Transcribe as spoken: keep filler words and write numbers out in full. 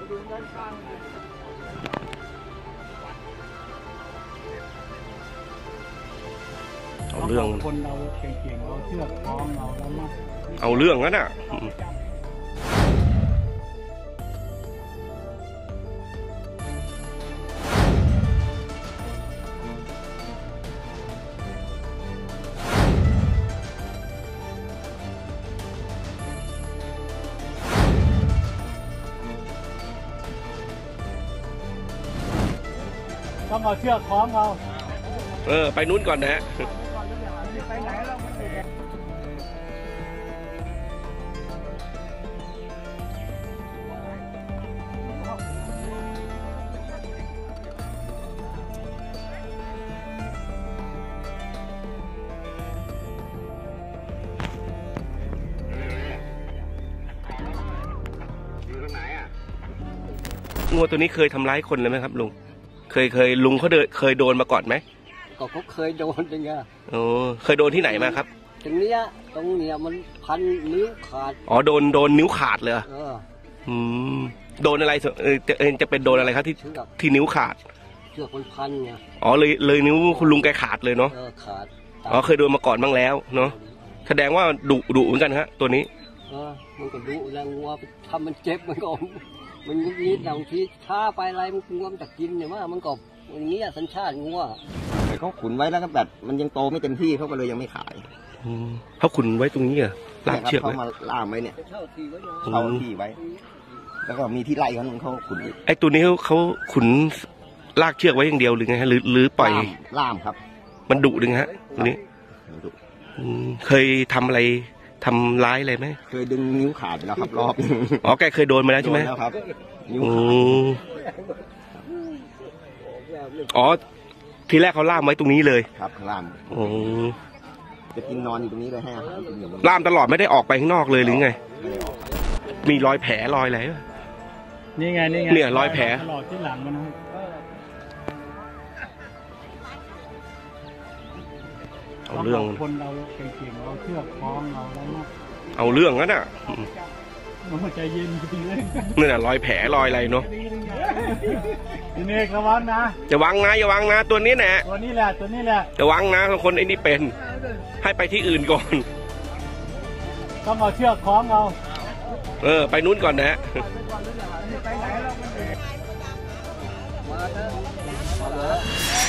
เอาเรื่องคนเราเก่งๆเราเชื่อคล้องเราแล้วมั้งเอาเรื่องนั้นอ่ะต้องเอาเชือกคล้องเราเออไปนู้นก่อนนะไปไหนเราไม่ได้งัวตัวนี้เคยทำร้ายคนเลยไหมครับลุงเคยเคยลุงเขาเดินเคยโดนมาก่อนไหมก็เขาเคยโดนเป็นไงโอ้เคยโดนที่ไหนมาครับตรงเนี้ยตรงเนี้ยมันพันนิ้วขาดอ๋อโดนโดนนิ้วขาดเลยเอออืมโดนอะไรเออจะจะเป็นโดนอะไรครับที่ที่นิ้วขาดเชือกมันพันไงอ๋อเลยเลยนิ้วคุณลุงแกขาดเลยเนาะเออขาดอ๋อเคยโดนมาก่อนบ้างแล้วเนาะแสดงว่าดุดุเหมือนกันฮะตัวนี้เออมันก็ดุแรงงัวทำมันเจ็บมันก็มันนิดๆบางทีช้าไปอะไรมันงัวมันจะกินเนี่ยว่ามันก็อย่างนี้สัญชาติงัวแต่เขาขุนไว้แล้วก็แบบมันยังโตไม่เต็มที่เขาก็เลยยังไม่ขายเขาขุนไว้ตรงนี้เหรอลากเชือกเขามาล่ามไว้เนี่ยเช่าที่ไว้แล้วก็มีที่ไล่เขาเขาขุนไอ้ตัวนี้เขาเขาขุนลากเชือกไว้อย่างเดียวหรือไงฮะหรือหรือปล่อยล่ามครับมันดุดึงฮะตัวนี้เคยทำอะไรทำร้ายอะไรไหมเคยดึงนิ้วขาดไปแล้วครับรอบอ๋อแกเคยโดนมาแล้วใช่ไหมครับนิ้วอ๋อทีแรกเขาล่ามไว้ตรงนี้เลยครับล่ามโอ้จะกินนอนอยู่ตรงนี้เลยให้อาหารล่ามตลอดไม่ได้ออกไปข้างนอกเลยหรือไงมีรอยแผลรอยอะไรนี่ไงนี่ไงเนี่ยรอยแผลตลอดที่หลังมันนะเอาเรื่องคนเราเก่งๆเราเชื่อคล้องเราแล้วมั้งเอาเรื่องนั้นอ่ะมันใจเย็นจริงเลยนี่แหละรอยแผลรอยอะไรเนาะทีนี้ระวังนะจะวังนะอย่าวังนะตัวนี้แหละตัวนี้แหละตัวนี้แหละจะวังนะคนไอ้นี่เป็นให้ไปที่อื่นก่อนต้องเอาเชือกคล้องเราเออไปนู้นก่อนนะไปไหนเราไม่ได้